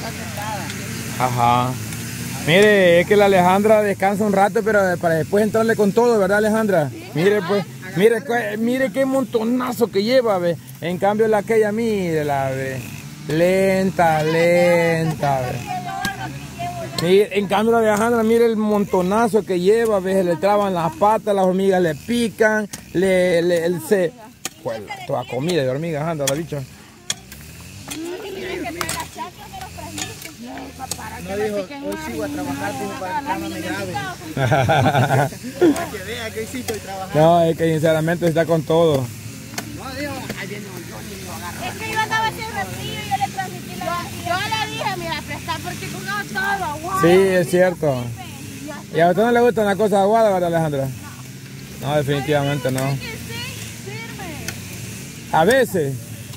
Ajá. Mire, es que la Alejandra descansa un rato, pero para después entrarle con todo, ¿verdad, Alejandra? Mire, pues, mire qué montonazo que lleva, ve. En cambio la aquella, mírela, ve. Lenta, ve. Mire, en cambio la Alejandra, mire el montonazo que lleva, ve. Se le traban las patas, las hormigas le pican, pues, toda comida de hormigas anda la bicha. No dijo, hoy sigo a trabajar, dijo, para que no me grabe. Para que vea que hoy sí estoy trabajando. No, es que sinceramente está con todo. No, dijo, ahí viene un Johnny, lo agarró. Es que yo andaba haciendo frío y yo le transmití yo le dije, mira, prestar porque con todo aguado. Sí, es cierto. ¿Y a usted no le gustan las cosas aguadas, verdad, Alejandra? No, definitivamente no. Sí, sirve. A veces.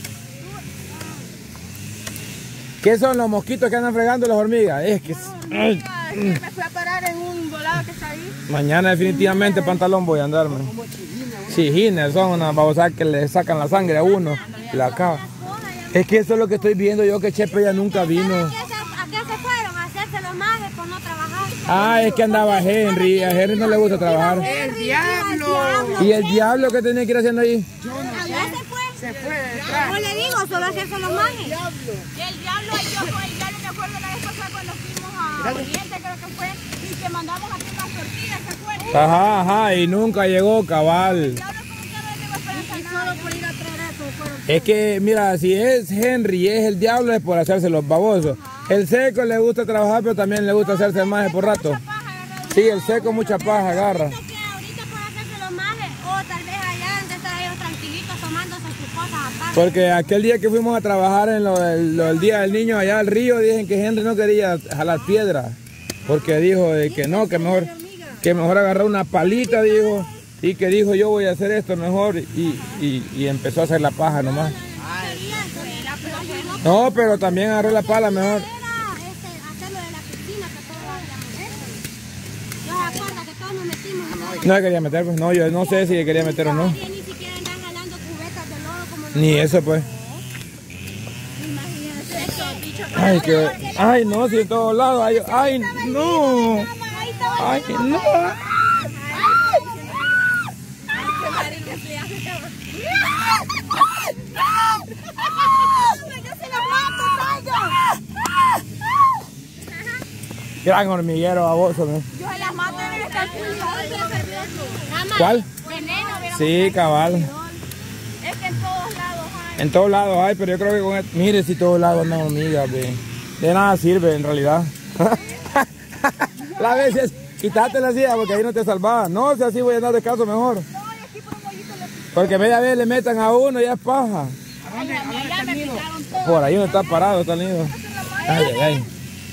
¿Qué son los mosquitos que andan fregando las hormigas? Es que... Me fui a parar en un volado que está ahí. Mañana definitivamente pantalón voy a andarme. Chijines, son unas babosadas que le sacan la sangre a uno. La acaba. Es que eso es lo que estoy viendo yo, que Chepe ya nunca vino. ¿A qué se fueron? ¿A hacerse los majes por no trabajar? Ah, es que andaba Henry. A Henry no le gusta trabajar. ¡El diablo! ¿Y el diablo qué tenía que ir haciendo ahí? Se fue detrás. No le digo, solo hacerse los majes. ¡El diablo! Y el diablo, me acuerdo la vez pasada cuando fuimos a Oriente, creo que fue, y que mandamos a hacer las tortillas, ¿se acuerdan? Ajá, y nunca llegó, cabal. El diablo como que no le tengo esperanza solo por ir a traer eso. Es que, mira, si es Henry y es el diablo es por hacerse los babosos. El seco le gusta trabajar, pero también le gusta hacerse el maje por rato. Sí, el seco mucha paja agarra. Que ahorita por hacerse los majes, o tal vez allá han de estar ellos tranquilitos tomándose sus cosas aparte. Porque aquel día que fuimos a trabajar en lo del Día del Niño allá al río, dicen que Henry no quería jalar piedra. Porque dijo que no, que mejor agarrar una palita, dijo. Y que dijo, yo voy a hacer esto mejor. Y empezó a hacer la paja nomás. No, pero también agarró la pala mejor. Hacerlo de la piscina que todas las mujeres. ¿No se acuerda que todos nos metimos? No le quería meter, pues no, yo no sé si le quería meter o no. Ni siquiera andan jalando cubetas de lodo como nosotros. Ni eso, pues. Ay, no, si en todos lados hay, ay, no. Ay, no. Gran hormiguero baboso, ¿no? Yo las mato en el calculador. ¿Cuál? Veneno, Sí, cabal. es que en todos lados hay. En todos lados hay, pero yo creo que con el... Mire si todos lados andan hormigas, ve. De nada sirve en realidad. La vez es, quítate la silla porque ahí no te salvaba. No, si así voy a andar descalzo mejor. Porque media vez le metan a uno y ya es paja. Por ahí no está parado, está el nido. Ay, ay, ay.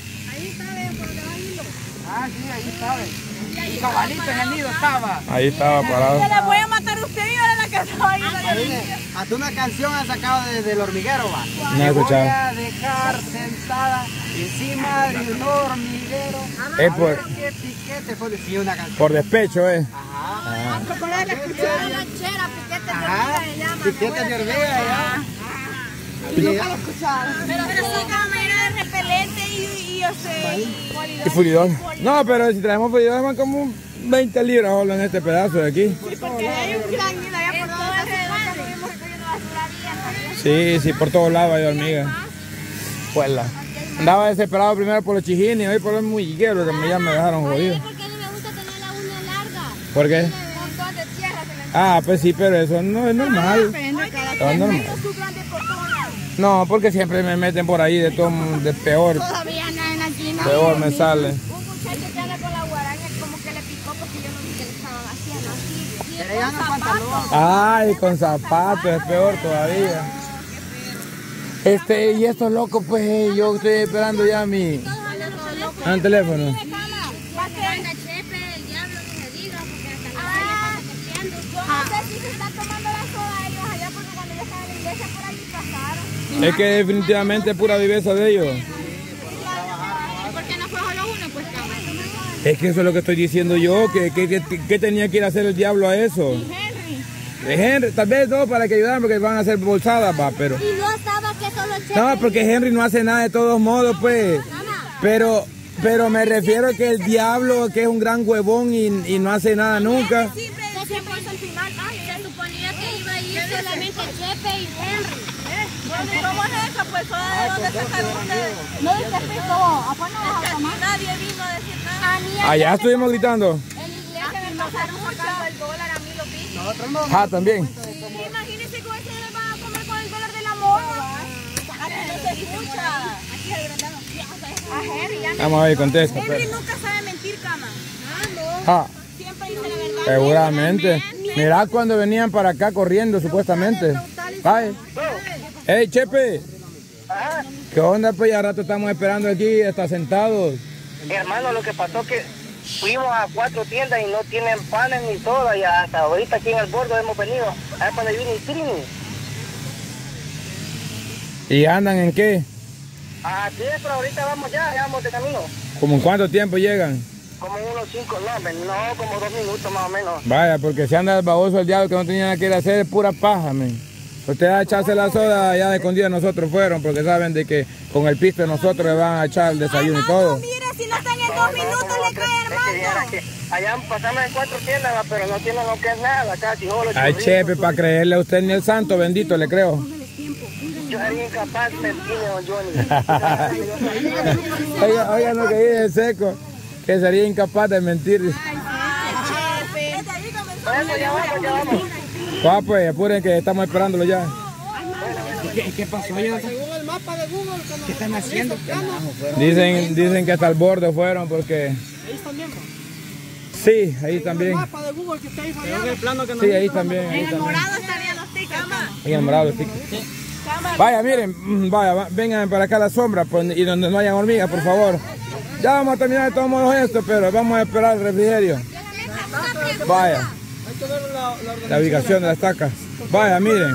Ah, sí, ahí estaba. Y cabalito en el nido estaba. Ahí estaba parado. Se la voy a matar a usted y ahora la que estoy. Hasta una canción han sacado desde el hormiguero, va. No he Te voy escuchado. a dejar sentada encima de un hormiguero. Es por, ¿Qué piquete fue? Sí, una canción. por despecho, Ajá. Piquete de hormiga, ya. Pero sí, como manera de repelente y fulidor. No, pero si traemos fulidor van como 20 libras solo en este pedazo de aquí. porque hay un gran nido allá por todo alrededor, estuvimos recogiendo basura. Sí, sí, por todos lados hay hormigas. Puela. Andaba desesperado primero por los chijines y hoy por los muñequeros que ya me dejaron jodido. ¿Por qué no me gusta tener la uña larga? ¿Por qué? Un montón de tierra se le Ah, pues sí, pero eso no es normal. Eso es normal. No, porque siempre me meten por ahí de todo, de peor. Todavía andan aquí, ¿no? Peor me sale. Un muchacho que anda con la guaraña como que le picó porque yo no vi que le estaban haciendo así. Pero ya no pantalón. Ay, con zapatos es peor todavía. Y estos locos, pues yo estoy esperando ya mi... ¿En el teléfono? Es que definitivamente es pura viveza de ellos. ¿Por qué no fue solo uno? Pues Es que eso es lo que estoy diciendo yo, que tenía que ir a hacer el diablo a eso. Henry. Henry, tal vez no para que ayudaran porque van a hacer bolsadas, va, pero... Y no estaba que solo Chepe. No, porque Henry no hace nada de todos modos, pues. Pero me refiero a que el diablo, que es un gran huevón y no hace nada nunca. Siempre hizo el final. Se suponía que iba a ir solamente Chepe y Henry. Bueno, ¿y cómo es eso? Pues, ¿de dónde sacaron ustedes? No dice piso, apenas vas a tomar. Nadie vino a decir nada. Allá estuvimos gritando. En la iglesia me pasaron sacando el dólar, a mí lo vi. Nosotros no. Ah, también. Sí, imagínense que hoy se les van a comer con el dólar del amor. No se escucha. Aquí agrandado. A Henry, ya Vamos a ver, contesta. Henry nunca sabe mentir, cama. Ah, Siempre dice la verdad. seguramente. Mirá cuando venían para acá corriendo, supuestamente. Bye. Hey, Chepe. ¿Qué onda? Pues ya rato estamos esperando aquí, está sentados. Hermano, lo que pasó es que fuimos a 4 tiendas y no tienen panes ni soda y hasta ahorita aquí en el borde hemos venido. A ver cuando viene Trini. ¿Y andan en qué? Ah, sí, pero ahorita vamos ya vamos de camino. ¿Cómo en cuánto tiempo llegan? Como unos 5, no, como 2 minutos más o menos. Vaya, porque si anda el baboso el diablo que no tenía nada que ir a hacer es pura paja, men. Ustedes a echarse la soda allá de escondida nosotros fueron, porque saben de que con el pisto nosotros le van a echar el desayuno y todo. Mira, si no están en 2 minutos le cae, hermano. Allá pasamos en 4 tiendas, pero no tienen lo que es nada, casi solo. Ay, Chepe, para creerle a usted ni el santo bendito le creo. Yo sería incapaz de mentirle, don Johnny. Oigan lo que dice el seco, que sería incapaz de mentir. Bueno, ya vamos. Va, pues, apuren que estamos esperándolo ya. ¿Qué pasó? Según el mapa de Google, ¿qué están haciendo? Dicen que hasta el borde fueron porque... Ahí también, ¿no? Sí, ahí también. El mapa de Google que está ahí fallando. El plano que nos Sí, ahí también. En el morado estarían los tickets. En el morado, sí. Vaya, miren, vaya, vengan para acá a la sombra pues, y donde no hayan hormigas, por favor. Ya vamos a terminar de todos modos esto, pero vamos a esperar el refrigerio. Vaya. La ubicación de las tacas. Vaya, miren.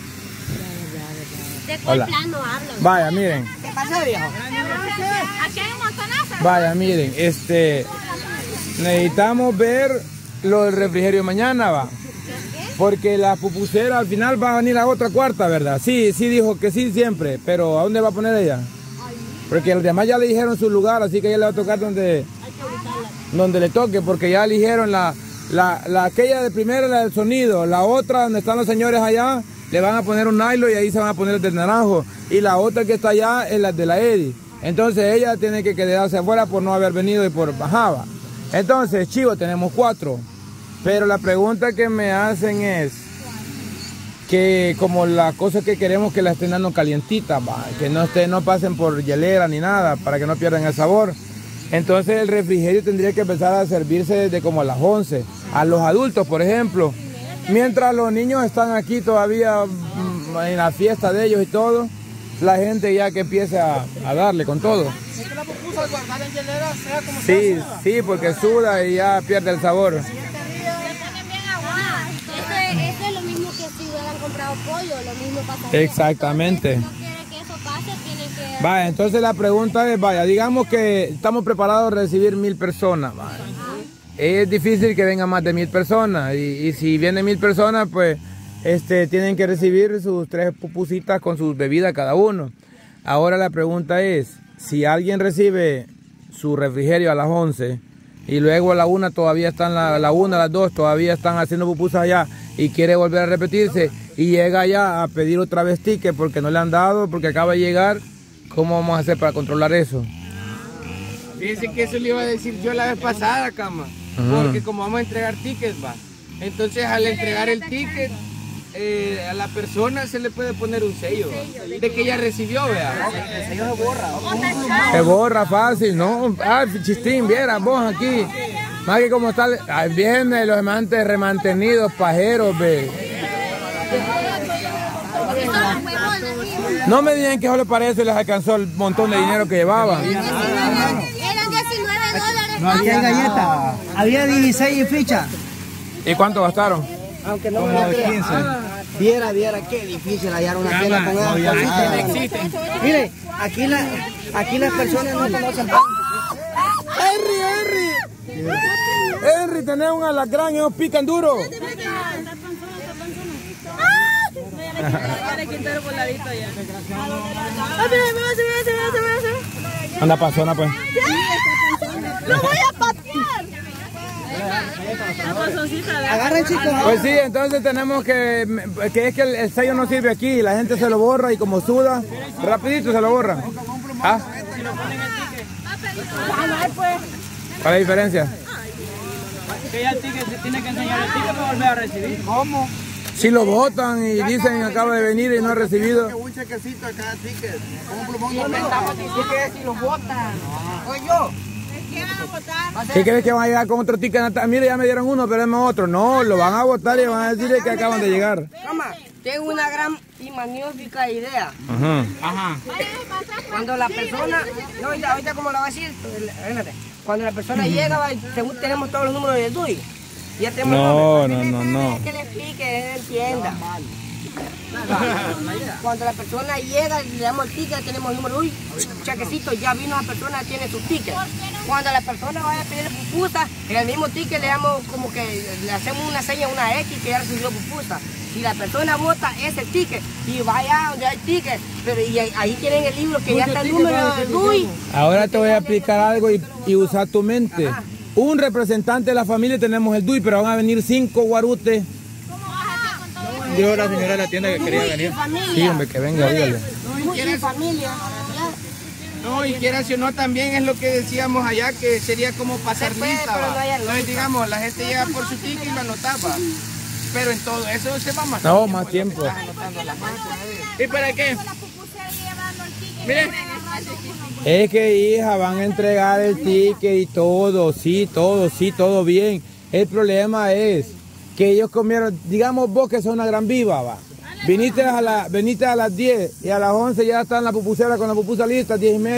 ¿De cuál plano hablan? Vaya, miren. ¿Qué pasa, viejo? Aquí hay un montonazo. Vaya, miren, necesitamos ver lo del refrigerio mañana, va. Porque la pupusera al final va a venir a otra cuarta, ¿verdad? Sí, dijo que sí siempre, pero ¿a dónde va a poner ella? Porque los demás ya le dijeron su lugar, así que ella le va a tocar donde le toque, porque ya eligieron aquella de primera, la del sonido, la otra donde están los señores allá, le van a poner un nylon y ahí se van a poner el del naranjo, y la otra que está allá es la de la Eddie. Entonces ella tiene que quedarse afuera por no haber venido y por bajaba. Entonces, chivo, tenemos 4. Pero la pregunta que me hacen es que como la cosa que queremos que la estén dando calientita, que no pasen por hielera ni nada para que no pierdan el sabor. Entonces el refrigerio tendría que empezar a servirse desde como a las 11. A los adultos, por ejemplo. Mientras los niños están aquí todavía en la fiesta de ellos y todo, la gente ya que empiece a darle con todo. Es que la pupusa al guardar en hielera sea como Sí, porque suda y ya pierde el sabor. Eso es lo mismo que si hubieran comprado pollo, lo mismo pasa. Exactamente. Si no quieren que eso pase, tienen que... Vaya, entonces la pregunta es, vaya, digamos que estamos preparados a recibir 1000 personas. Vaya. Es difícil que vengan más de 1000 personas y si vienen 1000 personas, pues tienen que recibir sus 3 pupusitas con sus bebidas cada uno. Ahora la pregunta es, si alguien recibe su refrigerio a las 11 y luego a la 1 todavía están, la 1, a las 2 todavía están haciendo pupusas allá y quiere volver a repetirse y llega allá a pedir otra vez ticket porque no le han dado, porque acaba de llegar, ¿cómo vamos a hacer para controlar eso? Fíjense que eso le iba a decir yo la vez pasada, cama. Porque como vamos a entregar tickets, va. Entonces al entregar el ticket, a la persona se le puede poner un sello, de que ella recibió, vea. El sello se borra. Se borra fácil, ¿no? Ah, Chistín, viera vos aquí. Más que como está, vienen los amantes remantenidos, pajeros, ve. No me digan que solo para eso les alcanzó el montón de dinero que llevaban. Eran $19. No había galleta, había 16 en ficha. ¿Y cuánto gastaron? Aunque no me lo crean. Viera qué difícil hallar una tienda con esas cositas. Mire, aquí las personas no conocen pan. Henry, tenés un alacrán, ellos pican duro. Ya le quité el voladito ya. Anda pasona pues. ¡Lo voy a patear! La pasoncita, ¿verdad? Agarren, chicos. Pues sí, entonces tenemos que es que el sello no sirve aquí, la gente se lo borra y como suda, rapidito se lo borra. ¿Ah? ¿Cuál es la diferencia? Que ya el ticket se tiene que enseñar el ticket para volver a recibir. ¿Cómo? Si lo votan y dicen acaba de venir y no ha recibido. Un chequecito a cada ticket. Si lo votan. Oye, yo. ¿Qué van a votar? ¿Qué crees que van a llegar con otro ticket? Mire, ya me dieron uno, pero es otro. No, lo van a votar y van a decirle que acaban de llegar. Mamá, tengo una gran y magnífica idea. Ajá. Cuando la persona, no, ahorita como la va a decir, cuando la persona llega, según tenemos todos los números del DUI. Ya tenemos No. Que le explique, que él entienda. Cuando la persona llega, le damos el ticket, tenemos el número, chequecito, ya vino la persona, tiene su ticket. Cuando la persona vaya a pedir pupusa, en el mismo ticket le damos como que le hacemos una seña, una X que ya recibió pupusa. Si la persona vota ese ticket y vaya donde hay ticket, pero y ahí tienen el libro que ya está el número del DUI. Ahora te voy a explicar algo y usar tu mente. Un representante de la familia tenemos el DUI, pero van a venir 5 guarutes. Dijo la señora de la tienda que quería venir. Sí, hombre, que venga, dígale. No, y quiera si o no, también es lo que decíamos allá, que sería como pasar lista, ¿va? Entonces, digamos, la gente llega por su ticket y lo anotaba. Pero en todo eso se va más tiempo. No, más tiempo. ¿Y para qué? Miren. Es que, hija, van a entregar el ticket y todo, todo bien. El problema es que ellos comieron, digamos vos que sos una gran viva, va. Viniste a las 10 y a las 11 ya están la pupusera con la pupusa lista, 10:30.